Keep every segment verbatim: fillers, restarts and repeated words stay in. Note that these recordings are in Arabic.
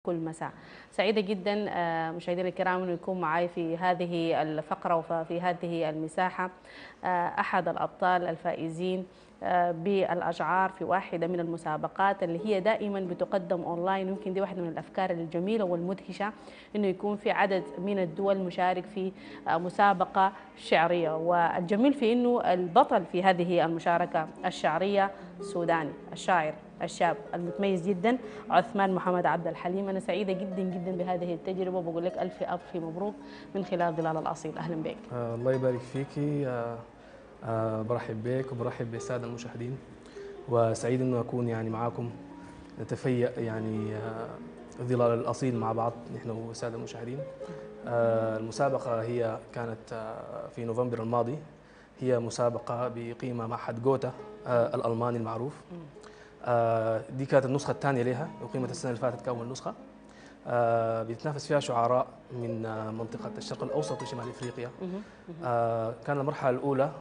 كل مساء. سعيدة جدا آه، مشاهدينا الكرام انه يكون معي في هذه الفقرة وفي هذه المساحة آه، أحد الأبطال الفائزين آه، بالأشعار في واحدة من المسابقات اللي هي دائما بتقدم أونلاين. يمكن دي واحدة من الأفكار الجميلة والمدهشة إنه يكون في عدد من الدول مشارك في آه، مسابقة شعرية، والجميل في إنه البطل في هذه المشاركة الشعرية سوداني، الشاعر الشاب المتميز جدا عثمان محمد عبد الحليم. أنا سعيدة جدا جدا بهذه التجربة وبقول لك ألف ألف مبروك من خلال ظلال الأصيل. أهلا بك. آه الله يبارك فيكي. آه آه برحب بك وبرحب بالسادة المشاهدين، وسعيد انه اكون يعني معاكم نتفيأ يعني آه ظلال الاصيل مع بعض نحن والسادة المشاهدين. آه المسابقة هي كانت آه في نوفمبر الماضي، هي مسابقة بقيمة معهد جوتا آه الألماني المعروف. آه دي كانت النسخة الثانية لها، وقيمة السنة اللي فاتت كأول نسخة. آه بيتنافس فيها شعراء من آه منطقة الشرق الأوسط وشمال إفريقيا. آه كان المرحلة الأولى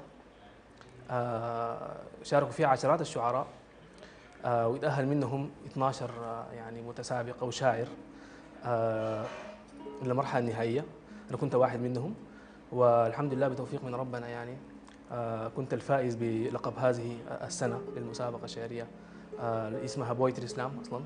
آه شاركوا فيها عشرات الشعراء، آه ويتأهل منهم اثني عشر آه يعني متسابق أو شاعر آه للمرحلة النهائية. أنا كنت واحد منهم، والحمد لله بتوفيق من ربنا يعني آه كنت الفائز بلقب هذه السنة للمسابقة الشعرية آه اسمها بويتري سلام أصلاً.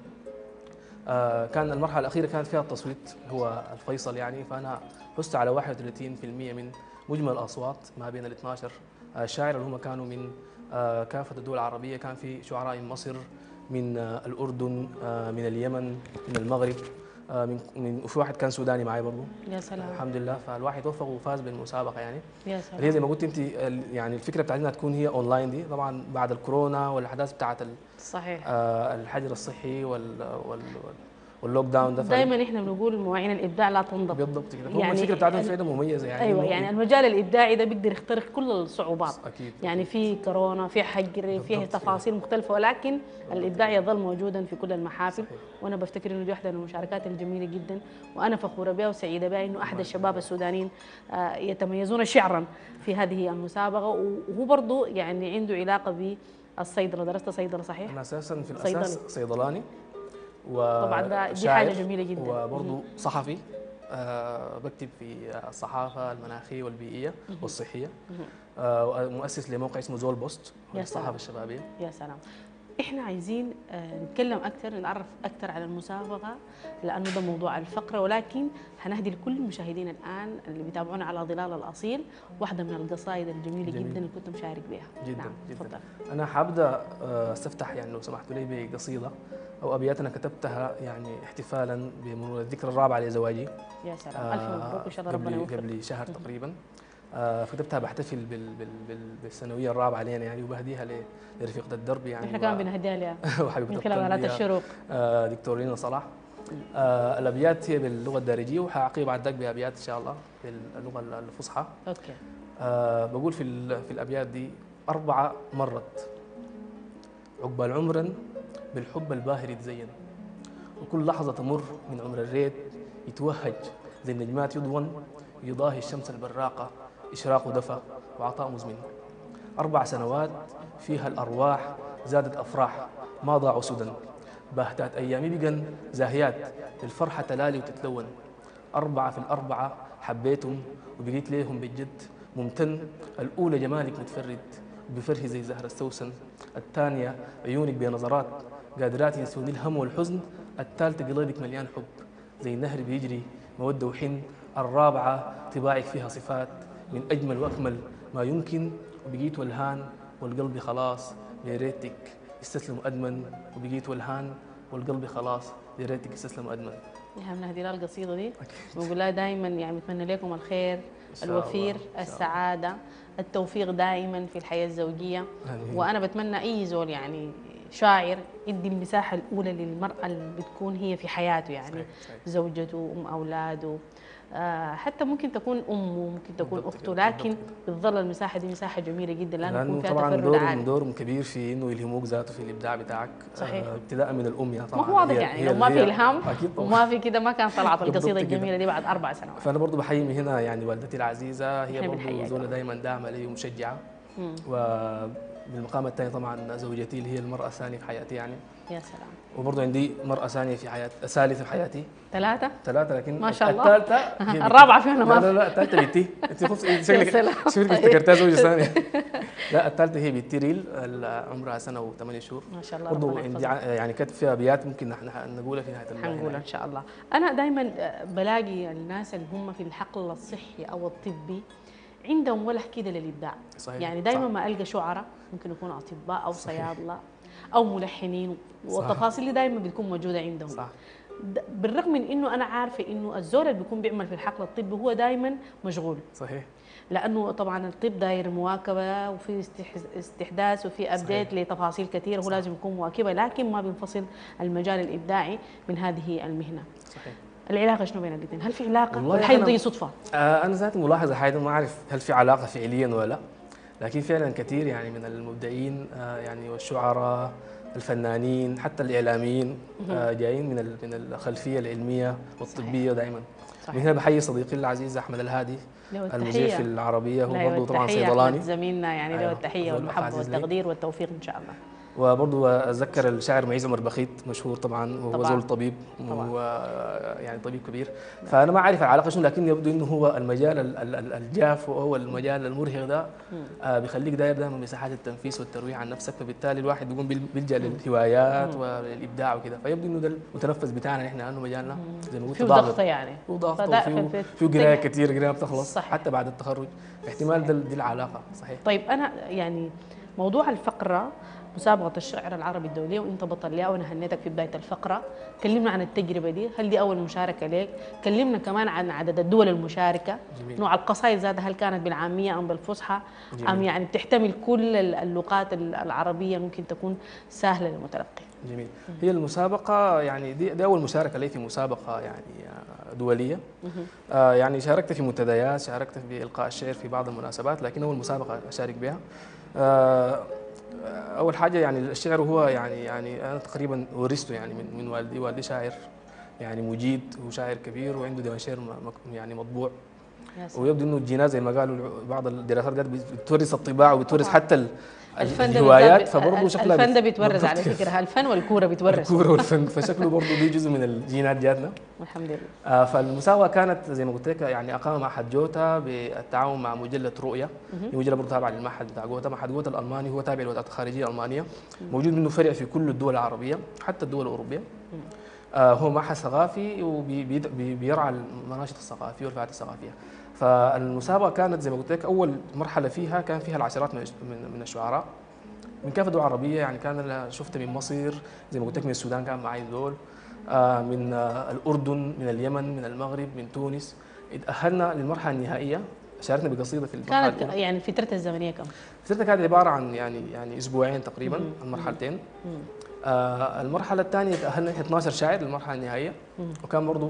آه كان المرحلة الأخيرة كانت فيها التصويت هو الفيصل يعني، فأنا فزت على واحد وثلاثين بالمئة من مجمل الأصوات ما بين ال اثني عشر آه شاعر اللي هم كانوا من آه كافة الدول العربية. كان في شعراء من مصر، من آه الأردن، آه من اليمن، من المغرب، آه من من وفي واحد كان سوداني معي برضه. يا سلام. الحمد لله، فالواحد وفق وفاز بالمسابقة يعني. يا سلام. هي زي ما قلت انت يعني الفكرة بتاعتنا انها تكون هي اونلاين، دي طبعا بعد الكورونا والاحداث بتاعت صحيح. آه الحجر الصحي وال وال واللوك داون ده. دائما احنا بنقول مواعين الابداع لا تنضب. بالضبط كده، يعني هم الفكره بتاعتهم فعلا مميزه يعني. ايوه، يعني المجال الابداعي ده بيقدر يخترق كل الصعوبات. اكيد. يعني في كورونا، في حجر، في تفاصيل مختلفه، ولكن الابداع يظل موجودا في كل المحافل. صحيح. وانا بفتكر انه دي واحده من المشاركات الجميله جدا، وانا فخوره بها وسعيده بها انه احد الشباب السودانيين يتميزون شعرا في هذه المسابقه. وهو برضه يعني عنده علاقه بالصيدله. درست صيدله صحيح؟ انا اساسا في الاساس صيدلي. صيدلاني، طبعا ده دي حاجه جميله جدا، وبرضه صحفي. أه بكتب في الصحافه المناخيه والبيئيه والصحيه. أه مؤسس لموقع اسمه زول بوست للصحافه الشبابيه. يا سلام. احنا عايزين أه نتكلم اكثر، نتعرف اكثر على المسابقه، لانه ده موضوع الفقره، ولكن هنهدي لكل المشاهدين الان اللي بيتابعونا على ظلال الاصيل واحده من القصائد الجميله جميل. جدا اللي كنت مشارك بها. جدا نعم. جدا. تفضل. انا حابدا استفتح يعني لو سمحتوا لي بقصيده او ابيات انا كتبتها يعني احتفالا بمرور الذكرى الرابعه لزواجي. يا سلام. الف مبروك، ان شاء الله ربنا يوفقك. قبل شهر تقريبا. آه فكتبتها بحتفل بال بال بال بالسنويه الرابعه علينا يعني، وبهديها لرفيقه الدرب يعني. احنا كمان بنهديها لها من خلال آلات الشروق. آه دكتور لينا صلاح. آه الابيات هي باللغه الدارجيه، وحاعقيب بعد ذاك بابيات ان شاء الله باللغه الفصحى. اوكي. آه بقول في في الابيات دي: أربعة مرت عقبال عمرا بالحب الباهر يتزين، وكل لحظة تمر من عمر الريت يتوهج زي النجمات يضون، يضاهي الشمس البراقة إشراق ودفى وعطاء مزمن. أربع سنوات فيها الأرواح زادت أفراح ما ضاعوا سدى، باهتات أيامي بقن زاهيات للفرحة تلالي وتتلون. أربعة في الأربعة حبيتهم وبقيت ليهم بالجد ممتن. الأولى جمالك متفرد بفرح زي زهر السوسن، الثانية عيونك بنظرات قادرات ينسوني الهم والحزن، الثالثة قلبك مليان حب زي النهر بيجري مودة وحن، الرابعة طباعك فيها صفات من أجمل وأكمل ما يمكن، وبقيت والهان والقلب خلاص لريتك استسلم أدمن، وبقيت والهان والقلب خلاص لريتك استسلم أدمن. نحن بنهدي لها القصيده دي ونقول لها دائما يعني بتمنى لكم الخير، الوفير، السعاده، التوفيق دائما في الحياه الزوجيه. أمين. وانا بتمنى اي زول يعني شاعر يدي المساحه الاولى للمراه اللي بتكون هي في حياته، يعني صحيح. صحيح. زوجته، ام اولاده، آه حتى ممكن تكون امه، ممكن تكون اخته، لكن بتظل المساحه دي مساحه جميله جدا لانه يكون فيها طبعا تفرد عالي. دورهم كبير في انه يلهموك ذاته في الابداع بتاعك. صحيح. آه ابتداء من الام يعني. طبعا ما هو واضح يعني لو ما في الهام وما في كده ما كان طلعت القصيده الجميله دي بعد اربع سنوات. فانا برضه بحيي من هنا يعني والدتي العزيزه، هي برضه زوله دائما داعمه لي ومشجعه. وبالمقام الثاني طبعا زوجتي اللي هي المراه الثانيه في حياتي يعني. يا سلام. وبرضه عندي مرأة ثانية في حياتي، ثالثة في حياتي. ثلاثة؟ ثلاثة، لكن ما شاء الله. الثالثة الرابعة فينا ما لا لا لا الثالثة بنتي. انت خفت شكلك شكلك طيب. افتكرتها زوجة ثانية. لا الثالثة هي بنتي ريل، عمرها سنة وثمانية شهور. ما شاء الله. برضه عندي يعني كتب فيها أبيات ممكن نحن نقولها في نهاية الموضوع. حنقولها إن شاء الله. أنا دائما بلاقي الناس اللي هم في الحقل الصحي أو الطبي عندهم وله كده للإبداع. صحيح. يعني دائما صح. ما ألقى شعراء ممكن يكونوا أطباء أو صيادلة أو ملحنين، والتفاصيل دي دائما بتكون موجودة عندهم. صح. بالرغم من انه انا عارفه انه الزول اللي بيكون بيعمل في الحقل الطبي هو دائما مشغول. صحيح. لانه طبعا الطب داير مواكبه وفي استحداث وفي ابديت لتفاصيل كثيره، هو لازم يكون مواكبه، لكن ما بينفصل المجال الابداعي من هذه المهنه. صحيح. العلاقه شنو بين الاثنين؟ هل في علاقه والله ولا حاجه تيجي صدفه؟ آه انا ذاتي ملاحظه حاجه، ما اعرف هل في علاقه فعليا ولا لا، لكن فعلا كثير يعني من المبدعين آه يعني والشعراء الفنانين حتى الاعلاميين آه جايين من من الخلفيه العلميه والطبيه دائما. من هنا بحيي صديقي العزيز احمد الهادي المذيع في العربيه، هو برضه طبعا صيدلاني زميلنا، يعني له التحيه والمحبه والتقدير والتوفيق ان شاء الله. وبرضه اتذكر الشاعر معيز عمر بخيت مشهور طبعا، وهو زول طبيب ويعني طبيب كبير. فانا ما اعرف العلاقه شنو، لكن يبدو انه هو المجال الجاف وهو المجال المرهق ده آه بيخليك داير دائما مساحات التنفيس والترويح عن نفسك، فبالتالي الواحد بيقوم بيلجا للهوايات والابداع وكذا، فيبدو انه ده المتنفس بتاعنا نحن، انه مجالنا زي ما قلت في ضغط، يعني في ضغط وفي في قرايه كثير، قرايه بتخلص صحيح. حتى بعد التخرج، احتمال ده دي العلاقه. صحيح. طيب انا يعني موضوع الفقره مسابقة الشعر العربي الدولية وانت بطل لها، وانا هنيتك في بداية الفقرة، كلمنا عن التجربة دي، هل دي أول مشاركة لك؟ كلمنا كمان عن عدد الدول المشاركة. جميل. نوع القصائد ذاتها هل كانت بالعامية أم بالفصحى؟ جميل. أم يعني بتحتمل كل اللغات العربية ممكن تكون سهلة للمتلقي؟ جميل. هي المسابقة يعني دي, دي أول مشاركة لي في مسابقة يعني دولية. آه يعني شاركت في منتديات، شاركت في إلقاء الشعر في بعض المناسبات، لكن أول مسابقة أشارك بها. آه أول حاجة يعني الشعر هو يعني يعني أنا تقريبا ورثته يعني من من والدي، والدي شاعر يعني مجيد وشاعر كبير وعنده ديوان شعر يعني مطبوع. ويبدو إنه الجينات زي ما قالوا بعض الدراسات قالت بتورث الطباع وبتورث حتى الهوايات، فبرضه شكلها الفن ده بيتورث على فكره، الفن والكوره بيتورث. الكوره والفن، فشكله برضه دي جزء من الجينات جاتنا. الحمد لله. آه فالمسابقه كانت زي ما قلت لك يعني اقام معهد جوتا بالتعاون مع مجله رؤيه، هي مجله برضه تابعه للمعهد بتاع جوتا. معهد جوتا الالماني هو تابع للوزاره الخارجيه الالمانيه، موجود منه فرع في كل الدول العربيه حتى الدول الاوروبيه. آه هو معهد ثقافي وبيرعى المناشط الثقافيه والفعاليات الثقافيه. فالمسابقه كانت زي ما قلت لك اول مرحله فيها كان فيها العشرات من من الشعراء من كافه الدول العربيه، يعني كان شفت من مصر زي ما قلت لك، من السودان كان معي دول، من الاردن، من اليمن، من المغرب، من تونس. اتاهلنا للمرحله النهائيه، شاركنا بقصيده في المرحله كانت الأولى. يعني فترتها الزمنيه كم؟ فترتها كانت عباره عن يعني يعني اسبوعين تقريبا المرحلتين. آه المرحله الثانيه تاهلنا اثني عشر شاعر للمرحله النهائيه، وكان برضو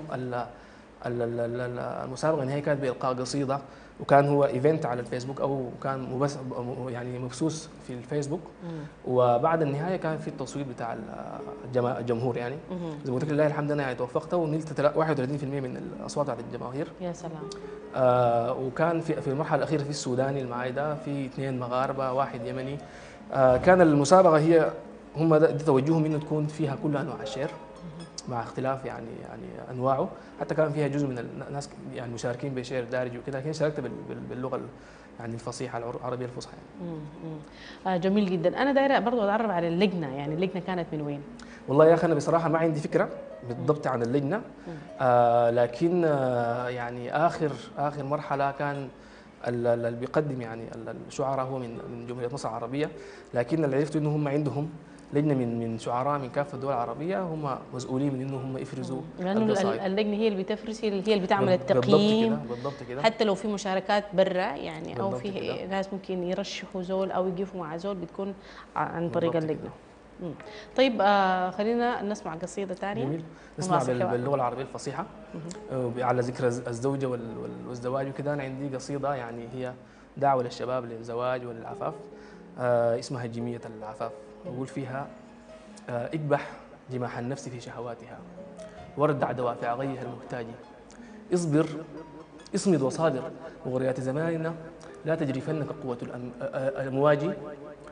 المسابقه النهائيه كانت بالقاء قصيده، وكان هو ايفنت على الفيسبوك او كان مبث يعني مبثوث في الفيسبوك. وبعد النهايه كان في التصويت بتاع الجمهور، يعني زي ما قلت لك لله الحمد انا يعني توفقت ونلت واحد وثلاثين بالمئة من الاصوات على الجماهير. يا سلام. آه وكان في في المرحله الاخيره في السوداني اللي معي ده في اثنين مغاربه واحد يمني. آه كان المسابقه هي هم ده توجههم انه تكون فيها كل انواع الشعر مع اختلاف يعني يعني انواعه، حتى كان فيها جزء من الناس يعني مشاركين بشعر دارجي وكذا، لكن شاركت باللغه يعني الفصيحه العربيه الفصحى يعني. آه جميل جدا. انا دايره برضه اتعرف على اللجنه، يعني اللجنه كانت من وين؟ والله يا اخي انا بصراحه ما عندي فكره بالضبط عن اللجنه، آه لكن آه يعني اخر اخر مرحله كان اللي بيقدم يعني الشعراء هو من من جمهوريه مصر العربيه، لكن اللي عرفته انه هم عندهم لجنه من من شعراء من كافه الدول العربيه، هم مسؤولين من انه هم يفرزوا لانه اللجنه هي اللي بتفرز، هي اللي بتعمل التقييم. بالضبط كده بالضبط كده. حتى لو في مشاركات برا يعني او في كده. ناس ممكن يرشحوا زول او يقفوا مع زول، بتكون عن طريق اللجنه. مم. طيب آه خلينا نسمع قصيده ثانيه. جميل. نسمع باللغه العربيه الفصيحه. آه على ذكر الزوجه والزواج وكذا، انا عندي قصيده يعني هي دعوه للشباب للزواج وللعفاف، آه اسمها جمية العفاف. يقول فيها آه اكبح جماح النفس في شهواتها واردع دوافع غيها المحتاج، اصبر اصمد وصابر، مغريات زماننا لا تجرفنك قوة الأمواج،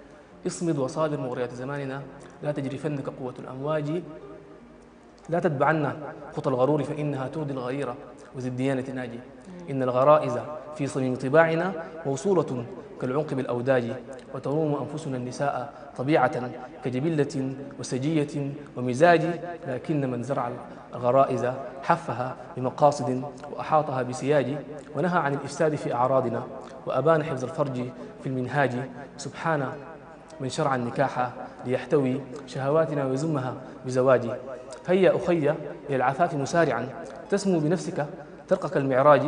اصمد وصابر مغريات زماننا، لا تجرفنك قوة الأمواج، لا تتبعن خطى الغرور فإنها تهدي الغريرة وذي الديانة ناجي. إن الغرائز في صميم طباعنا موصولة كالعنق بالأوداج، وتروم أنفسنا النساء طبيعة كجبلة وسجية ومزاج، لكن من زرع الغرائز حفها بمقاصد وأحاطها بسياج، ونهى عن الإفساد في أعراضنا وأبان حفظ الفرج في المنهاج. سبحان من شرع النكاح ليحتوي شهواتنا ويزمها بزواج. هيا أخي إلى العفاف مسارعا، تسمو بنفسك ترقك المعراج،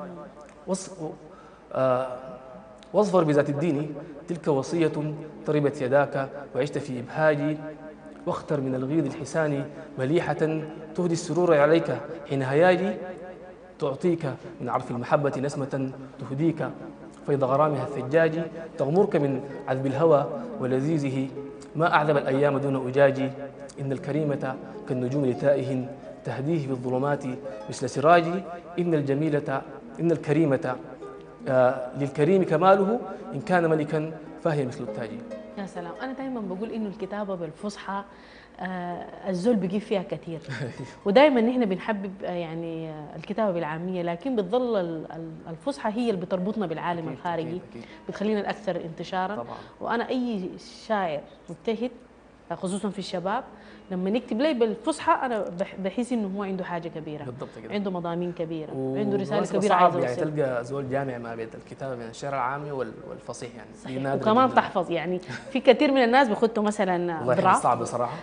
واظفر بذات الدين تلك وصية طربت يداك وعشت في إبهاج. واختر من الغيض الحسان مليحة تهدي السرور عليك حين هياج، تعطيك من عرف المحبة نسمة تهديك فيض غرامها الثجاج، تغمرك من عذب الهوى ولذيذه ما أعذب الأيام دون أجاج. إن الكريمة كالنجوم لتائه تهديه في الظلمات مثل سراج، إن الجميلة إن الكريمة آه للكريم كماله إن كان ملكا فهي مثل التاج. يا سلام، أنا دائما بقول إنه الكتابة بالفصحى آه الزول بيجيب فيها كثير، ودائما نحن بنحبب آه يعني آه الكتابة بالعامية، لكن بتظل الفصحى هي اللي بتربطنا بالعالم أكيد الخارجي أكيد أكيد. بتخلينا الأكثر انتشارا طبعا. وأنا أي شاعر مجتهد خصوصا في الشباب لما نكتب لي بالفصحى انا بحس انه هو عنده حاجه كبيره بالضبط كده، عنده مضامين كبيره وعنده رساله كبيره عايز يعني تلقى زول جامع ما بين الكتابه بين الشعر العامي والفصيح يعني صحيح. وكمان جداً. تحفظ يعني في كثير من الناس بيخطوا مثلا والله صعب بصراحه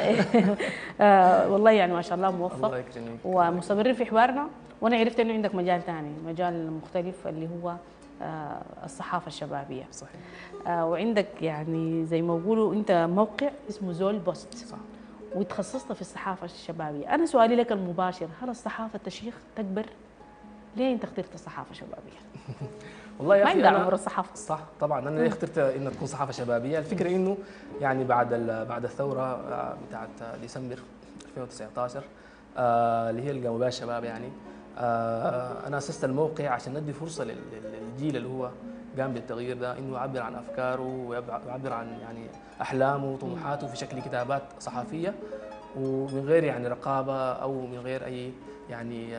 آه والله يعني ما شاء الله موفق الله يكرمك ومستمرين في حوارنا، وانا عرفت انه عندك مجال ثاني مجال مختلف اللي هو آه الصحافه الشبابيه صحيح. آه وعندك يعني زي ما بيقولوا انت موقع اسمه زول بوست صح، وتخصصت في الصحافه الشبابيه. انا سؤالي لك المباشر، هل الصحافه تشيخ تكبر؟ ليه انت اخترت الصحافه الشبابيه؟ والله يا اخي ما عمر الصحافه صح طبعا انا ليه اخترت ان تكون صحافه شبابيه؟ الفكره انه يعني بعد بعد الثوره بتاعت ديسمبر ألفين وتسعة عشر آه اللي هي القوميه الشباب يعني آه انا اسست الموقع عشان ندي فرصه للجيل اللي هو قام بالتغيير ده انه يعبر عن افكاره ويعبر عن يعني احلامه وطموحاته في شكل كتابات صحفيه ومن غير يعني رقابه او من غير اي يعني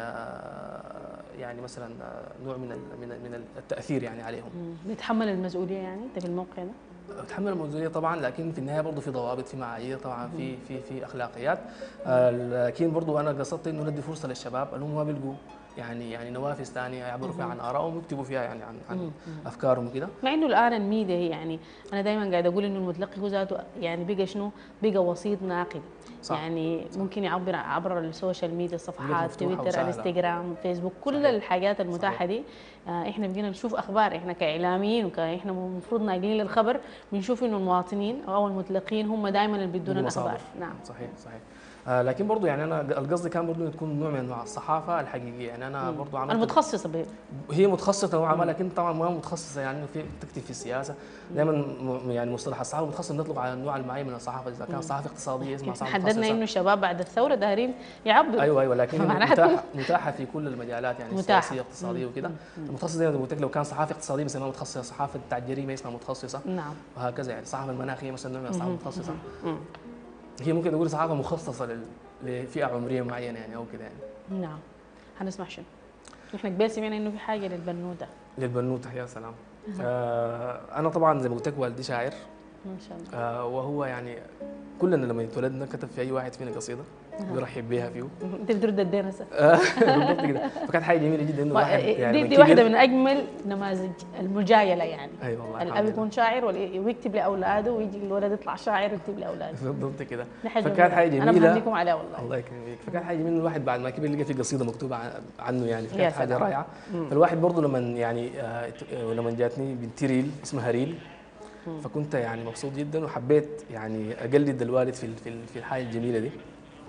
يعني مثلا نوع من من من التاثير يعني عليهم. بتحمل المسؤوليه يعني انت في الموقع ده؟ بتحمل المسؤوليه طبعا، لكن في النهايه برضه في ضوابط، في معايير طبعا، في في في اخلاقيات، لكن برضه انا قصدت انه ندي فرصه للشباب اللي هم ما بيلقوا يعني يعني نوافذ ثانيه يعبروا فيها عن ارائهم ويكتبوا فيها يعني عن عن افكارهم وكده. مع انه الان الميديا يعني انا دائما قاعد اقول انه المتلقي هو ذاته يعني بقى شنو؟ بقى وسيط ناقد صح. يعني صح. ممكن يعبر عبر السوشيال ميديا، صفحات تويتر، انستغرام، فيسبوك، كل صحيح. الحاجات المتاحه صحيح. دي آه احنا بقينا نشوف اخبار، احنا كاعلاميين وكاحنا المفروض ناقلين للخبر بنشوف انه المواطنين او المتلقين هم دائما اللي بيدونا الاخبار. نعم صحيح صحيح. آه لكن برضو يعني انا القصد كان برضو انه تكون نوع من انواع الصحافه الحقيقيه، يعني انا برضو عملت المتخصصه به. هي متخصصه نوعا ما، لكن طبعا ما متخصصه يعني في تكتب في السياسه دائما يعني مصطلح الصحافه متخصص نطلق على النوع المعين من الصحافه، اذا كان صحافه اقتصاديه اسمها صحافه متخصصه. حددنا انه الشباب بعد الثوره دايرين يعبروا. ايوه ايوه لكن متاحه متاحه في كل المجالات يعني متاحة. السياسيه اقتصاديه وكده. المتخصص زي ما قلت لك لو كان صحافه اقتصاديه بنسميها متخصصه، صحافه بتاع الجريمه اسمها متخصصه نعم وهكذا يعني. الصحافه المناخيه مثلا نوع من الصحافه المتخصصه، هي ممكن نقول صحافه مخصصه لل لفئه عمريه معينه يعني او كده يعني. نعم. هنسمع شنو؟ نحن قبل سمعنا انه في حاجه للبنوته. للبنوته يا سلام. آه انا طبعا زي ما قلت لك والدي شاعر ما شاء الله. آه وهو يعني كلنا لما اتولدنا كتب في اي واحد فينا قصيده بيرحب بها فيه. انت بترد الدين هسه. بالضبط كده، فكانت حاجه جميله جدا انه واحد يعني دي, دي واحده من اجمل نماذج المجايله يعني. اي أيوة والله. الاب يكون شاعر ويكتب لاولاده ويجي الولد يطلع شاعر ويكتب لاولاده. بالضبط كده. فكانت حاجه جميله. انا بهنيكم عليها والله. الله يكرمك. فكانت حاجه جميله الواحد بعد ما كبر لقى في قصيده مكتوبه عنه يعني، فكانت حاجه رائعه. فالواحد برضه لما يعني لما جاتني بنت ريل اسمها ريل فكنت يعني مبسوط جدا وحبيت يعني اقلد الوالد في في الحاجه الجميله دي.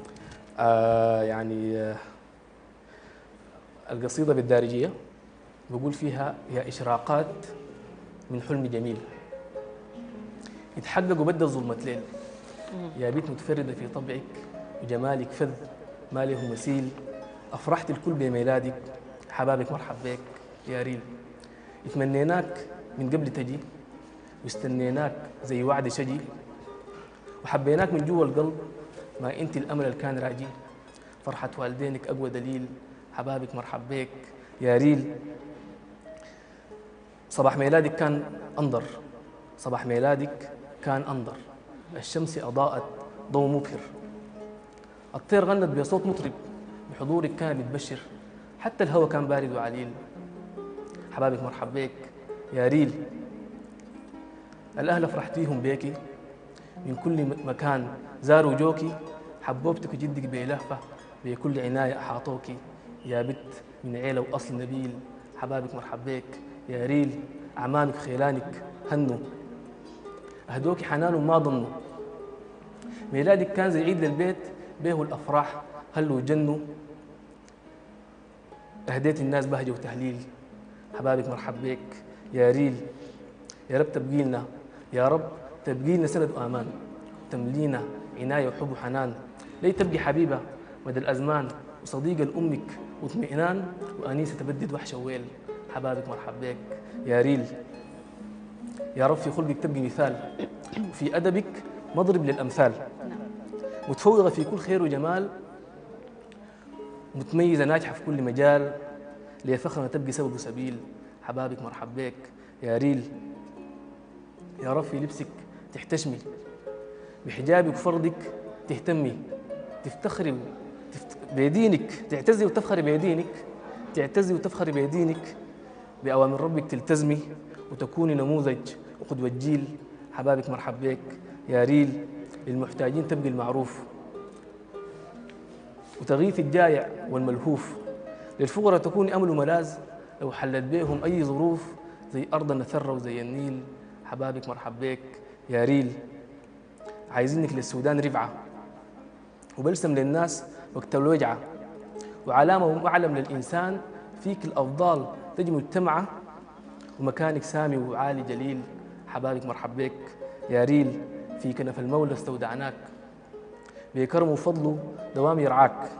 آه يعني آه القصيده بالدارجيه بقول فيها: يا اشراقات من حلم جميل يتحقق وبدل ظلمه ليل، يا بيت متفرده في طبعك وجمالك فذ ما له مثيل، افرحت الكل بميلادك حبابك مرحب بك يا ريل، اتمنيناك من قبل تجي واستنيناك زي وعد شجي، وحبيناك من جوا القلب ما انت الامل اللي كان راجي. فرحة والدينك اقوى دليل، حبابك مرحب بيك يا ريل. صباح ميلادك كان انظر، صباح ميلادك كان انظر، الشمس اضاءت ضوء مبهر، الطير غنت بصوت مطرب، بحضورك كان بتبشر، حتى الهوى كان بارد وعليل. حبابك مرحب بيك يا ريل. الأهل فرحتيهم بيكي من كل مكان زاروا جوكي، حبوبتك وجدك بلهفة بكل عناية أحاطوكي، يا بت من عيلة وأصل نبيل. حبابك مرحب بيك يا ريل. أعمامك خيلانك هنوا، أهدوكي حنان ما ظنوا، ميلادك كان زي عيد للبيت بيه الأفراح هلوا جنوا، أهديت الناس بهجة وتهليل. حبابك مرحب بيك يا ريل. يا رب تبقي لنا، يا رب تبقي لنا سند وأمان، وتملينا عناية وحب وحنان، لي تبقي حبيبة مدى الأزمان، وصديقة لأمك واطمئنان، وأنيسة تبدد وحشة وويل. حبابك مرحب بيك يا ريل. يا رب في خلقك تبقي مثال، وفي أدبك مضرب للأمثال، متفوقة في كل خير وجمال، متميزة ناجحة في كل مجال، لي فخرنا تبقي سبب وسبيل. حبابك مرحب بيك يا ريل. يا رب في لبسك تحتشمي، بحجابك وفرضك تهتمي، تفتخري وتفت... بيدينك، تعتزي وتفخري بيدينك، تعتزي وتفخري بيدينك، بأوامر ربك تلتزمي، وتكوني نموذج وقدوة جيل. حبابك مرحب بيك يا ريل. للمحتاجين تبقي المعروف، وتغيث الجائع والملهوف، للفقراء تكوني أمل وملاذ لو حلت بيهم أي ظروف، زي أرضنا ثرة وزي النيل. حبابك مرحب بيك يا ريل. عايزينك للسودان رفعة، وبلسم للناس وقت الوجعة، وعلامة ومعلم للإنسان، فيك الأفضال تجي مجتمعة، ومكانك سامي وعالي جليل. حبابك مرحب بيك يا ريل. في كنف المولى استودعناك، بكرمه وفضله دوام يرعاك،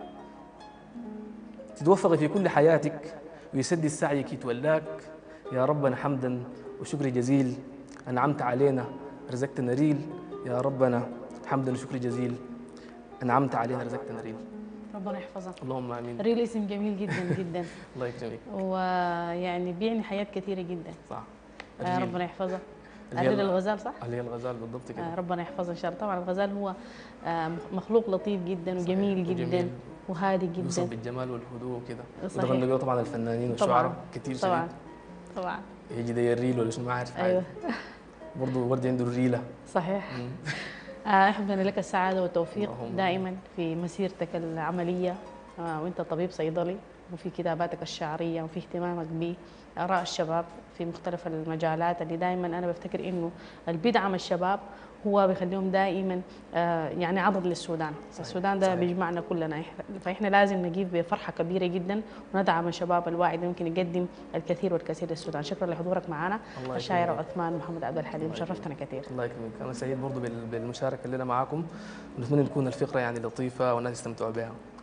تتوفقي في كل حياتك، ويسدد سعيك يتولاك. يا ربنا حمدا وشكر جزيل، أنعمت علينا رزقتنا ريل. يا ربنا حمدا وشكر جزيل، أنعمت علينا رزقتنا ريل. ربنا يحفظها. اللهم آمين. ريل اسم جميل جدا جدا. الله يكرمك. ويعني بيعني حياة كثيرة جدا. صح. آه ربنا يحفظها. الريل الغزال صح؟ اللي هي الغزال بالضبط كده. آه ربنا يحفظها إن شاء الله. طبعا الغزال هو آه مخلوق لطيف جدا وجميل جدا وجميل. وهادي جدا، يوصف بالجمال والهدوء وكده. صحيح. وتغنى به طبعا الفنانين والشعراء كثير شديد. طبعا طبعا. يجي ده الريل ولا شنو ما عارف. ايوه. برضه وردي عنده الريله. صحيح. آه أحمد لك السعادة والتوفيق اللهم. دائما في مسيرتك العملية، آه وأنت طبيب صيدلي، وفي كتاباتك الشعرية، وفي اهتمامك بآراء الشباب في مختلف المجالات اللي دائما أنا بفتكر إنه اللي بيدعم الشباب هو بيخليهم دائما آه يعني عضد للسودان. صحيح. السودان ده صحيح. بيجمعنا كلنا، فإحنا لازم نجيب بفرحة كبيرة جدا وندعم الشباب الواعي ممكن يقدم الكثير والكثير للسودان. شكرا لحضورك معنا الشاعر عثمان محمد عبد الحليم، شرفتنا كثير. الله يكرمك. أنا سعيد برضه بالمشاركة الليلة معاكم، ونتمنى تكون الفقرة يعني لطيفة والناس يستمتعوا بها.